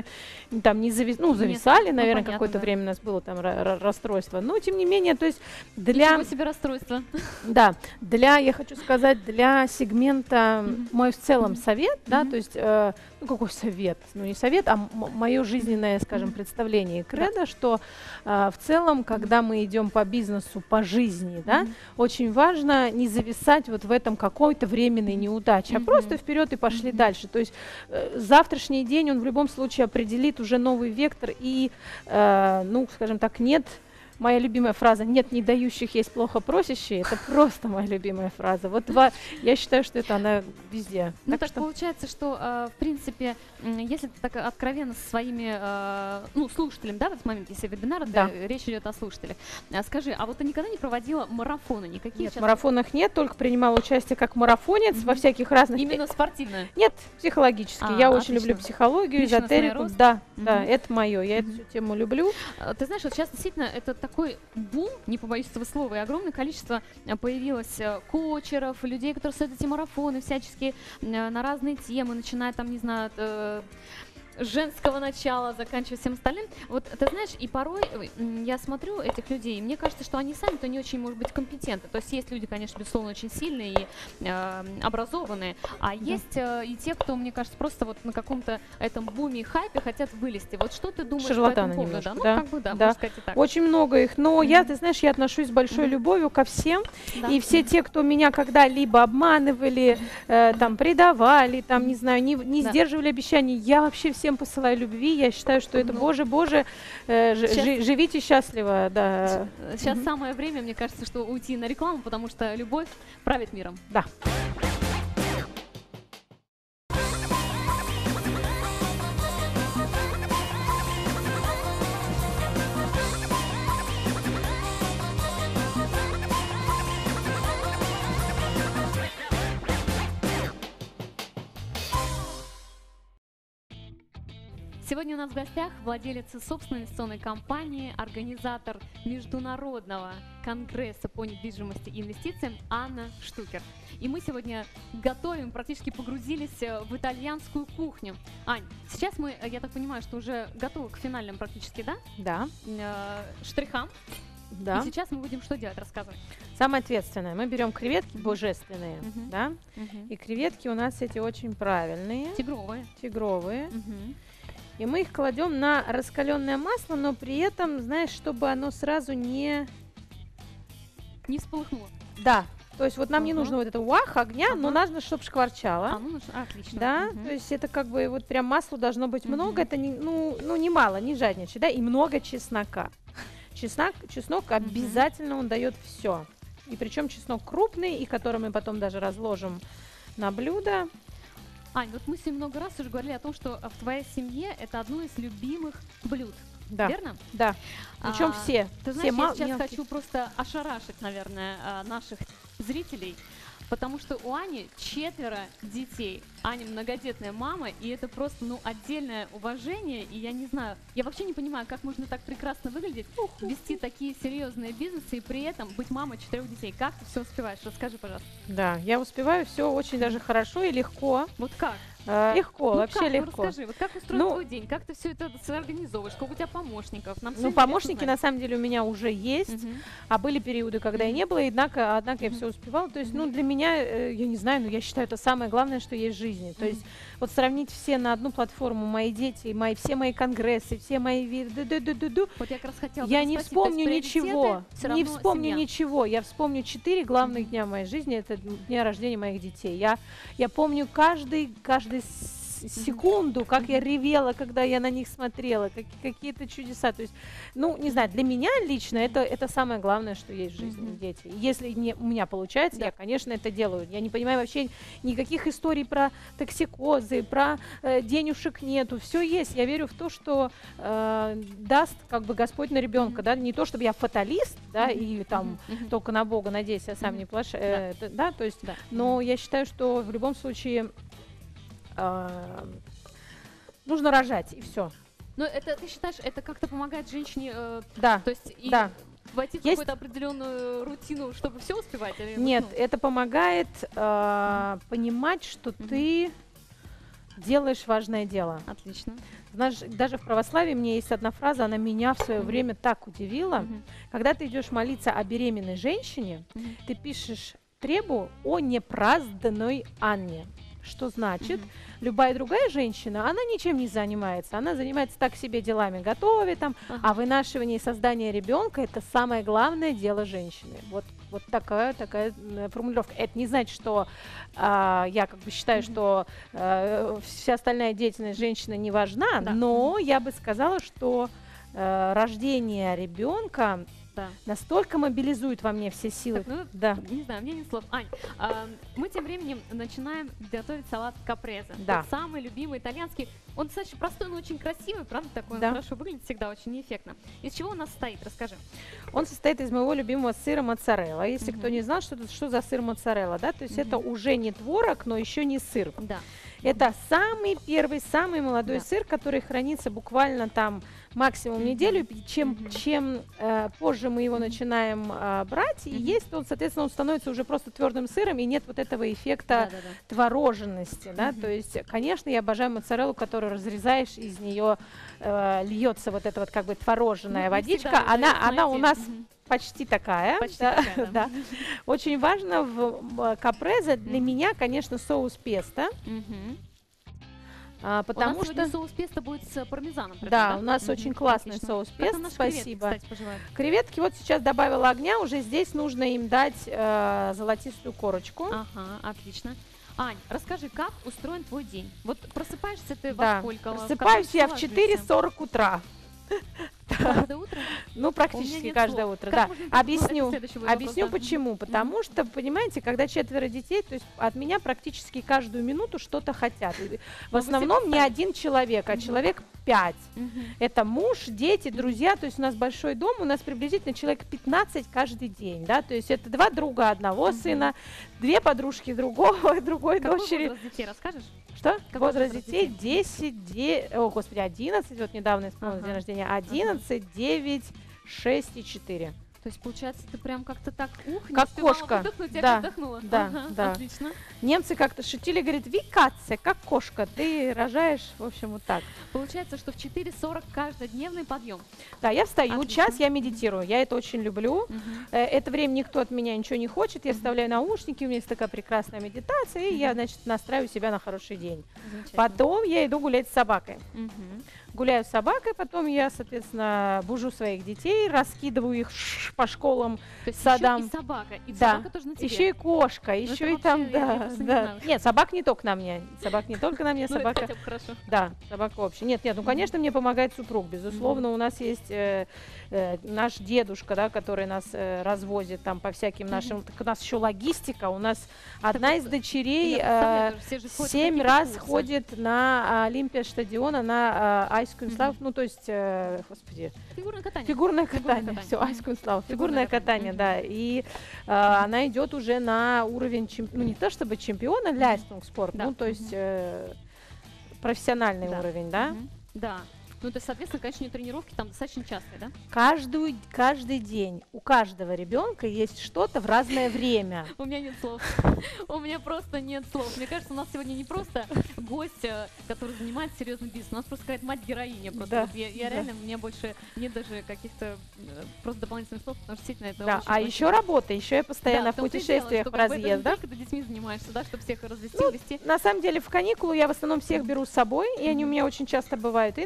зависали, наверное, какое-то время у нас было там расстройство. Но, тем не менее, то есть Ничего себе расстройство. Да, я хочу сказать, для сегмента мой в целом совет, да, то есть, какой совет? Ну, не совет, а мое жизненное, скажем, представление и кредо, что в целом, когда мы идем по бизнесу, по жизни, да, очень важно не зависать вот в этом какой-то временной неудаче, а просто вперед и пошли дальше. То есть завтрашний день, он в любом случае определит уже новый вектор и, скажем так, нет. Моя любимая фраза «нет не дающих, есть плохо просящие» — это просто моя любимая фраза. Вот я считаю, что это она везде. Ну так получается, что, в принципе, если ты так откровенно со своими слушателями, да, в этот момент, если вебинар, речь идет о слушателях, скажи, а вот ты никогда не проводила марафоны никакие? Нет, в марафонах нет, только принимала участие как марафонец во всяких разных... Именно спортивное? Нет, психологически. Я очень люблю психологию, эзотерику. Да, это мое, я эту тему люблю. Ты знаешь, вот сейчас действительно это такой бум, не побоюсь этого слова, и огромное количество появилось коучеров, людей, которые создают эти марафоны всячески на разные темы, начиная там, не знаю, от женского начала, заканчивая всем остальным. Вот ты знаешь, и порой я смотрю этих людей, и мне кажется, что они сами-то не очень, может быть, компетентны. То есть есть люди, конечно, безусловно, очень сильные и образованные, а есть и те, кто, мне кажется, просто вот на каком-то этом буме и хайпе хотят вылезти. Вот что ты думаешь по этому поводу? Немножко, можно сказать и так. Очень много их, но ты знаешь, я отношусь с большой любовью ко всем, и все те, кто меня когда-либо обманывали, там, предавали, там, не знаю, не сдерживали обещаний, я вообще всем посылаю любви, я считаю, что это Боже, живите счастливо, да. Сейчас самое время, мне кажется, что уйти на рекламу, потому что любовь правит миром. Да. Сегодня у нас в гостях владелец собственной инвестиционной компании, организатор Международного конгресса по недвижимости и инвестициям Анна Штукерт. И мы сегодня готовим, практически погрузились в итальянскую кухню. Ань, сейчас мы, я так понимаю, что уже готовы к финальным практически, да? Да. Штрихам. Да. И сейчас мы будем что делать? Рассказывай. Самое ответственное. Мы берем креветки божественные, да? И креветки у нас эти очень правильные. Тигровые. И мы их кладем на раскаленное масло, но при этом, знаешь, чтобы оно сразу не всполыхнуло. Да. То есть вот нам не нужно вот этого огня, но нужно, чтобы шкварчало. Отлично. Да, то есть это как бы вот прям масла должно быть много, это не мало, не жадничать, да, и много чеснока. Чеснок обязательно он дает все. И причем чеснок крупный, и который мы потом даже разложим на блюдо. Ань, вот мы сегодня много раз уже говорили о том, что в твоей семье это одно из любимых блюд. Да. Верно? Да. Причем все. Ты знаешь, я сейчас хочу просто ошарашить, наверное, наших зрителей, потому что у Ани 4 детей. Аня многодетная мама, и это просто, отдельное уважение, и я не знаю, я вообще не понимаю, как можно так прекрасно выглядеть, вести такие серьезные бизнесы и при этом быть мамой 4 детей. Как ты все успеваешь? Расскажи, пожалуйста. Да, я успеваю все очень даже хорошо и легко. Вот как? Легко, вообще легко. Расскажи, вот как устроен твой день, как ты все это организовываешь, сколько у тебя помощников? Помощники на самом деле у меня уже есть, а были периоды, когда и не было, однако я все успевала. То есть, для меня, я не знаю, но я считаю, это самое главное, что есть в жизни. То есть, вот сравнить все на одну платформу, мои дети, все мои конгрессы, все мои виды, вот я как раз хотела я не вспомню ничего, ничего. Я вспомню 4 главных дня моей жизни, это дня рождения моих детей. Я помню каждый секунду, как я ревела, когда я на них смотрела, какие-то чудеса. То есть, ну, не знаю, для меня лично это самое главное, что есть в жизни, дети. Если у меня получается, я, конечно, это делаю. Я не понимаю вообще никаких историй про токсикозы, про денежек нету. Все есть. Я верю в то, что даст как бы Господь на ребенка, да, не то, чтобы я фаталист, да, и там только на Бога надеюсь, я сам не плашу, да, то есть, но я считаю, что в любом случае нужно рожать, и все. Но это, ты считаешь, это как-то помогает женщине, да, то есть да. войти в какую-то определенную рутину, чтобы все успевать? Или, нет, это помогает понимать, что ты делаешь важное дело. Отлично. Знаешь, даже в православии мне есть одна фраза, она меня в свое время так удивила. Когда ты идешь молиться о беременной женщине, ты пишешь требу о непразданной Анне. Что значит, любая другая женщина, она ничем не занимается. Она занимается так себе делами, готовит там, а вынашивание и создание ребенка – это самое главное дело женщины. Вот такая формулировка. Это не значит, что я как бы считаю, что вся остальная деятельность женщины не важна, но я бы сказала, что рождение ребенка настолько мобилизует во мне все силы. Так, не знаю, мне нет слов. Ань, мы тем временем начинаем готовить салат капрезе. Тот самый любимый итальянский. Он достаточно простой, но очень красивый, правда, такой? Он хорошо выглядит, всегда очень эффектно. Из чего он у нас состоит? Расскажи. Он состоит из моего любимого сыра моцарелла. Если кто не знал, что за сыр моцарелла, да, то есть это уже не творог, но еще не сыр. Да. Это самый первый, самый молодой сыр, который хранится буквально там максимум неделю. Чем позже мы его начинаем брать и есть, он, соответственно, он становится уже просто твердым сыром, и нет вот этого эффекта твороженности. Да? То есть, конечно, я обожаю моцареллу, которую разрезаешь, из нее льется вот эта вот как бы твороженная водичка. Она у нас почти такая. Да. Очень важно в капрезе для меня, конечно, соус песто. Потому что соус песто будет с пармезаном. Да, у нас очень классный соус песто. Спасибо. Креветки вот сейчас добавила огня, уже здесь нужно им дать золотистую корочку. Ага, отлично. Ань, расскажи, как устроен твой день? Вот просыпаешься ты во сколько? Просыпаюсь я в 4:40 утра. Каждое утро? Ну, практически каждое утро, да. Объясню почему. Потому что, понимаете, когда 4 детей, то есть от меня практически каждую минуту что-то хотят. В основном не один человек, а человек 5. Это муж, дети, друзья, то есть у нас большой дом, у нас приблизительно человек 15 каждый день, да, то есть это 2 друга одного сына, 2 подружки другой дочери. Возраст детей расскажешь? Что? Возраст детей 11, вот недавно исполнилось день рождения, 11, 9, 6 и 4. То есть, получается, ты прям как-то так, как кошка. Да, да. Отлично. Немцы как-то шутили, говорят, викация, как кошка, ты рожаешь, в общем, вот так. Получается, что в 4:40 каждодневный подъем. Да, я встаю, час я медитирую, я это очень люблю. Это время никто от меня ничего не хочет, я вставляю наушники, у меня есть такая прекрасная медитация, и я, значит, настраиваю себя на хороший день. Потом я иду гулять с собакой. Гуляю с собакой, потом я, соответственно, бужу своих детей, раскидываю их по школам, садам. Еще и собака, собака тоже на тебе. Еще и кошка, еще и там, да. Нет, собак не только на мне, собака. Хорошо. Да, собака вообще. Нет, ну, конечно, мне помогает супруг, безусловно, у нас есть наш дедушка, да, который нас развозит там по всяким нашим, так у нас еще логистика, у нас одна из дочерей 7 раз ходит на Олимпия стадиона, на айскунслав, ну, то есть, господи, фигурное катание, все, айскунслав, фигурное катание, да, и она идет уже на уровень, ну, не то чтобы чемпиона, ляйстунгспорт, ну, то есть профессиональный уровень, да? Да. Ну, то есть, соответственно, конечно, тренировки там достаточно частые, да? Каждый день у каждого ребенка есть что-то в разное время. У меня нет слов. У меня просто нет слов. Мне кажется, у нас сегодня не просто гость, который занимается серьезным бизнесом, у нас просто какая-то мать-героиня. Я реально, у меня больше нет даже каких-то просто дополнительных слов, потому что действительно это очень... А еще работа, еще я постоянно в путешествиях, в разъездах. Когда детьми занимаешься, да, чтобы всех развести, вести. На самом деле, в каникулы я в основном всех беру с собой, и они у меня очень часто бывают и на конгрессах,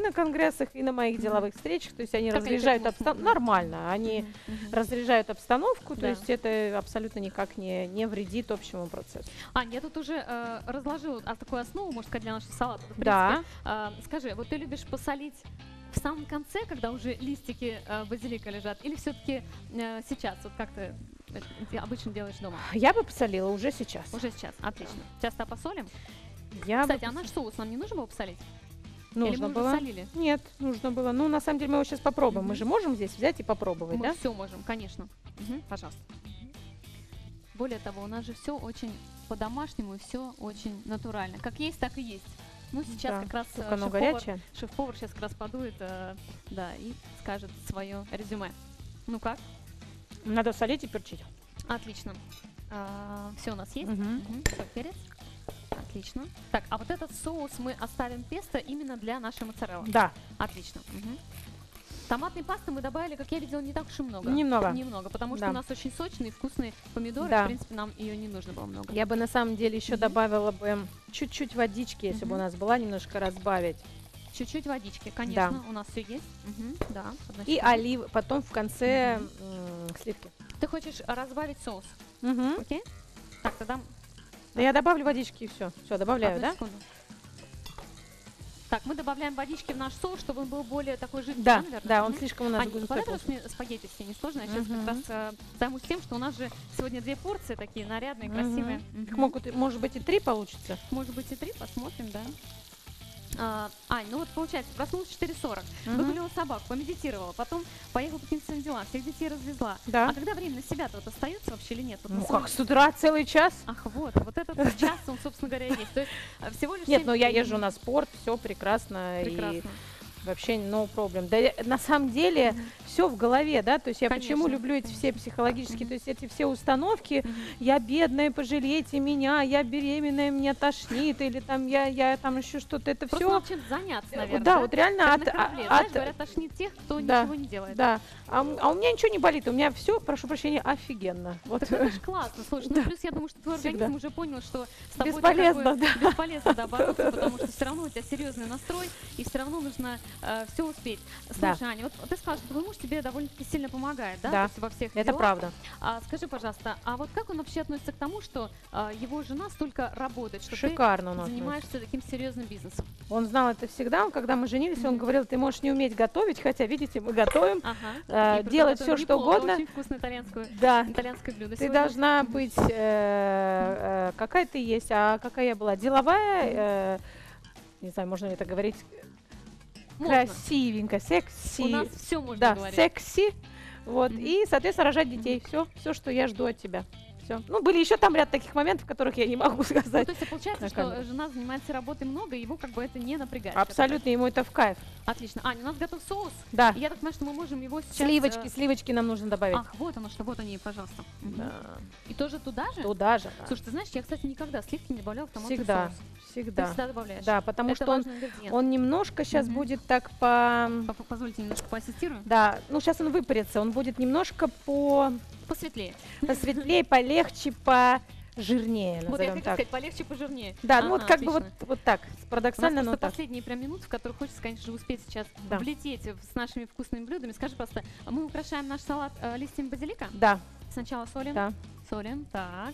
конгрессах, и на моих деловых встречах. То есть они Как разряжают они обстановку. Нормально, они разряжают обстановку, то Да. есть это абсолютно никак не вредит общему процессу. Ань, я тут уже разложила такую основу, можно сказать, для нашего салата. В Да. принципе, скажи, вот ты любишь посолить в самом конце, когда уже листики базилика лежат, или все-таки сейчас, вот как ты обычно делаешь дома? Я бы посолила уже сейчас. Уже сейчас, отлично. Часто посолим? Я Кстати, бы а наш соус нам не нужно было посолить? Или нужно мы было. уже солили? Нет, нужно было. Ну, на самом деле, мы его сейчас попробуем. Мы же можем здесь взять и попробовать, Мы да? все можем, конечно. Пожалуйста. Более того, у нас же все очень по-домашнему и все очень натурально. Как есть, так и есть. Ну, сейчас Да, как раз только оно горячее. шеф-повар сейчас как раз подует, да, и скажет свое резюме. Ну как? Надо солить и перчить. Отлично. Все у нас есть. Мгм. Всё, перец. Отлично. Так, а вот этот соус мы оставим песто именно для нашей моцареллы. Да, Отлично. Томатной пасты мы добавили, как я видела, не так уж и много. Немного. Немного, потому что Да. у нас очень сочные, вкусные помидоры. Да. В принципе, нам ее не нужно было много. я бы на самом деле еще добавила бы чуть-чуть водички, если бы у нас была, немножко разбавить. Чуть-чуть водички, конечно, у нас все есть. Да. И олив, потом в конце сливки. Ты хочешь разбавить соус, Мгм. окей? Так, тогда Да я добавлю водички и все. Все, добавляю, одну да? секунду. Так, мы добавляем водички в наш соус, чтобы он был более такой жидкий, Да, наверное? да, он слишком у нас Ань, густой подай, получился. мне спагетти все несложно. Я сейчас как раз займусь тем, что у нас же сегодня 2 порции такие нарядные, красивые. Их могут, может быть, и 3 получится. Может быть и 3, посмотрим, да. Ань, ну вот получается, проснулась в 4:40, выгуляла собаку, помедитировала, потом поехала по каким-то своим делам, всех детей развезла. Да. А когда время на себя-то вот остается вообще или нет? Вот Ну на самом- как, с утра целый час? Ах, вот этот час, он, собственно говоря, есть. То есть всего лишь Нет, 7 ну я езжу на спорт, все прекрасно. И Прекрасно. вообще no problem. Да, на самом деле все в голове, да, то есть я почему Конечно, люблю эти все психологические, то есть эти все установки, я бедная, пожалейте меня, я беременная, меня тошнит, или там я там еще что-то, это Просто все. надо чем-то заняться, наверное. Да, вот реально Как от, на корабле, от- знаешь, говорят, тошнит тех, кто да, ничего не делает. да. А у меня ничего не болит, у меня все, прошу прощения, офигенно. Вот. Так это ж классно, слушай, ну Да. плюс я думаю, что твой Всегда. организм уже понял, что с тобой Бесполезно, как бы да. бесполезно да, бороться, потому что все равно у тебя серьезный настрой, и все равно нужно все успеть. Да. Слушай, Аня, вот ты сказала, что твой муж тебе довольно-таки сильно помогает, да? Да. То есть во всех Это делах. правда. Скажи, пожалуйста, а вот как он вообще относится к тому, что его жена столько работает, что Шикарно у ты нас. занимаешься таким серьезным бизнесом? Он знал это всегда, когда мы женились, он говорил, ты можешь не уметь готовить, хотя, видите, мы готовим, Ага. И при делать том все, это что неплохо, угодно. Очень вкусное Да, итальянское блюдо. ты сегодня. должна быть, какая ты есть, а какая я была, деловая, не знаю, можно ли это говорить, Можно. красивенькая, секси. У нас все можно Да, говорить. секси, вот, и, соответственно, рожать детей, все, что я жду от тебя. Все. Ну, были еще там ряд таких моментов, которых я не могу Ну, сказать. то есть получается, на что камеру. жена занимается работой много, и его как бы это не напрягает. Абсолютно, ему это в кайф. Отлично. Аня, у нас готов соус. Да, И я так понимаю, что мы можем его сейчас... сливочки нам нужно добавить. Ах, вот оно что, вот они, пожалуйста. Да. И тоже туда же? Туда же. Да. Слушай, ты знаешь, я, кстати, никогда сливки не добавляла в томатный Всегда, соус. Ты всегда. всегда добавляешь? Да, потому Это что важный ингредиент. он немножко сейчас Мгм. будет так Позвольте немножко поассистирую. Да, ну сейчас он выпарится, он будет немножко Посветлее. посветлее, полегче, пожирнее, Вот я назовем хотела так. сказать, полегче, пожирнее. Да, ну вот Ага, как бы отлично. вот так, У нас парадоксально, но просто так. последние прям минуты, в которых хочется, конечно же, успеть сейчас Да. влететь с нашими вкусными блюдами. Скажи просто, мы украшаем наш салат листьями базилика? Да, Сначала солим. да. Солим, так.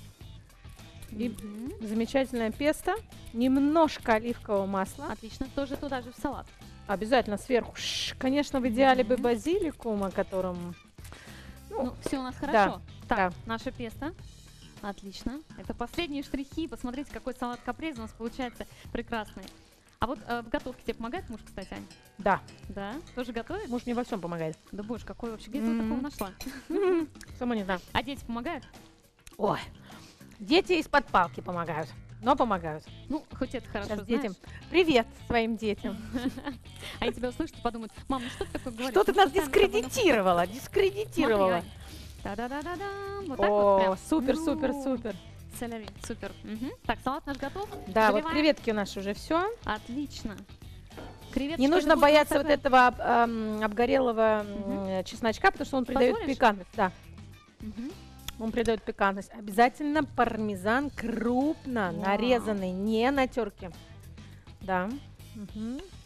И Мгм. замечательное песто, немножко оливкового масла, Отлично. Тоже туда же в салат. обязательно сверху. Конечно, в идеале бы Мгм. базиликум, о котором... Ну, все у нас хорошо. Так, да. наше песто. Отлично. Это последние штрихи. Посмотрите, какой салат капрези у нас получается прекрасный. А вот в готовке тебе помогает муж, кстати, Ань? Да, Да? Тоже готовит? муж мне во всем помогает. Да боже, какой вообще, где ты вот такого нашла? Сама не знаю. А дети помогают? Ой, дети из-под палки помогают, но помогают. Ну, хоть это хорошо, Сейчас знаешь. детям. Привет своим детям. Они тебя услышат и подумают, мам, ну что ты такое говоришь? Что ты Ну, нас постоянно с тобой дискредитировала? Смотри, Дискредитировала. Ань. Да-да-да-да-да. Вот так вот О, прям. супер, Ну, супер, супер. Соляви, супер. Мгм. Так, салат наш готов. Да, вот Заливаем. креветки наши уже все. Отлично. Креветочки Не это нужно будет бояться у нас вот такая- этого обгорелого чесночка, потому что он придает Позволишь? пикантность. Да, Мгм. он придает пикантность. Обязательно пармезан крупно Вау. нарезанный, не на терке. Да. Мгм.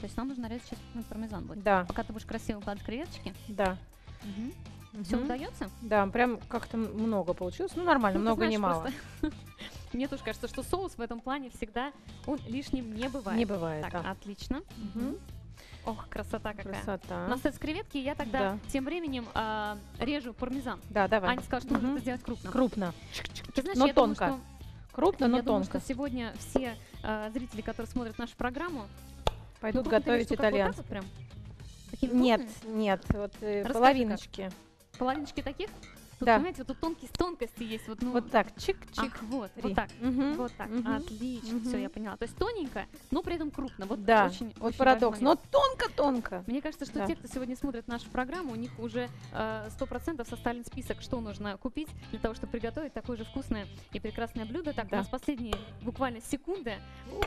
То есть нам нужно нарезать сейчас пармезан будет. Да. Пока ты будешь красиво кладать креветочки. Да. Все удается? Да, прям как-то много получилось. Ну, нормально, много не мало. Мне тоже кажется, что соус в этом плане всегда он лишним не бывает. Не бывает, Так, да. отлично. Ох, красота какая. Красота. У нас есть креветки, и я тогда тем временем режу пармезан. Да, давай. Аня сказала, что нужно это сделать крупно. Крупно. Ты знаешь, Но я тонко. думаю, Крупно, но я думаю, тонко. что сегодня все зрители, которые смотрят нашу программу, Пойдут готовить итальянцы. Вот прям? Такими Нет, крупными? нет, вот Расскажи, половиночки. Половиночки таких? Тут, Да. понимаете, вот тут тонкости есть. Вот, ну, Вот так, чик-чик. ах, вот Три. так. Мгм. Вот так. Мгм. Отлично. Мгм. Все, я поняла. То есть тоненько, но при этом крупно. Вот Да, очень, вот очень парадокс. важный Но момент. тонко-тонко. Мне кажется, что Да. те, кто сегодня смотрит нашу программу, у них уже 100% составлен список, что нужно купить для того, чтобы приготовить такое же вкусное и прекрасное блюдо. Так, Да. у нас последние буквально секунды.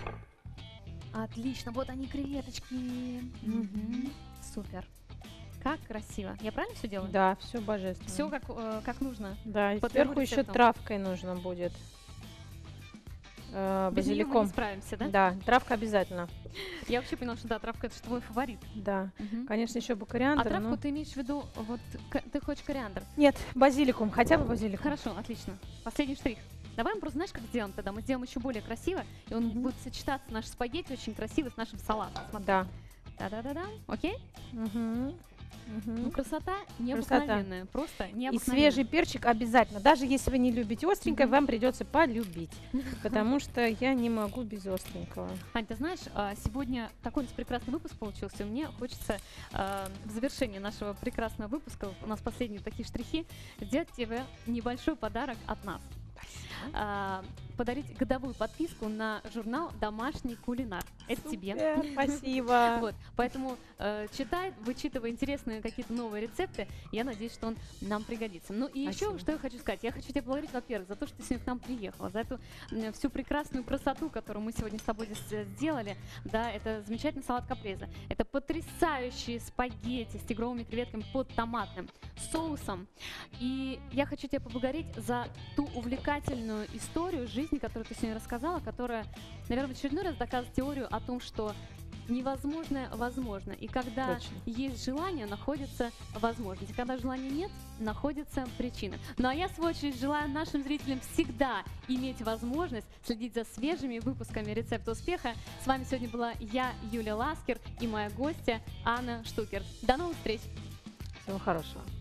Отлично, вот они, креветочки. Мгм. Супер. Как красиво. Я правильно все делаю? Да, все божественно. Все как нужно. Да, и по сверху твоему еще рецепту. травкой нужно будет. Без неё мы Базиликом. не справимся, да? Да, травка обязательно. Я вообще поняла, что да, травка это же твой фаворит. Да. Мгм. Конечно, еще бы А кориандр. травку но- ты имеешь в виду, вот ты хочешь кориандр? Нет, базиликум, хотя бы базиликум. Хорошо, отлично. Последний штрих. Давай мы просто, знаешь, как сделаем тогда? Мы сделаем еще более красиво, и он Мгм. будет сочетаться, наши спагетти, очень красиво с нашим салатом. Смотри. Да. Да-да-да-да. Окей? Мгм. Мгм. Ну, красота необыкновенная. Просто И необыкновенная. свежий перчик обязательно. Даже если вы не любите остренькое, Мгм. вам придется полюбить. Потому что я не могу без остренького. Ань, ты знаешь, сегодня такой у нас прекрасный выпуск получился. И мне хочется в завершении нашего прекрасного выпуска, у нас последние такие штрихи, сделать тебе небольшой подарок от нас. Подарить годовую подписку на журнал «Домашний кулинар». Это тебе. Супер, спасибо. Вот, поэтому читай, вычитывай интересные какие-то новые рецепты. Я надеюсь, что он нам пригодится. Ну и еще, Спасибо. что я хочу сказать. Я хочу тебя благодарить, во-первых, за то, что ты сегодня к нам приехала, за эту всю прекрасную красоту, которую мы сегодня с тобой здесь сделали. Да, это замечательный салат капреза. Это потрясающие спагетти с тигровыми креветками под томатным соусом. И я хочу тебя поблагодарить за ту увлекательную историю жизни, которую ты сегодня рассказала, которая, наверное, в очередной раз доказывает теорию о том, что невозможное возможно. И когда Точно. есть желание, находится возможность. И когда желания нет, находится причина. Ну а я, в свою очередь, желаю нашим зрителям всегда иметь возможность следить за свежими выпусками «Рецепта успеха». С вами сегодня была я, Юлия Ласкер, и моя гостья Анна Штукер. До новых встреч! Всего хорошего.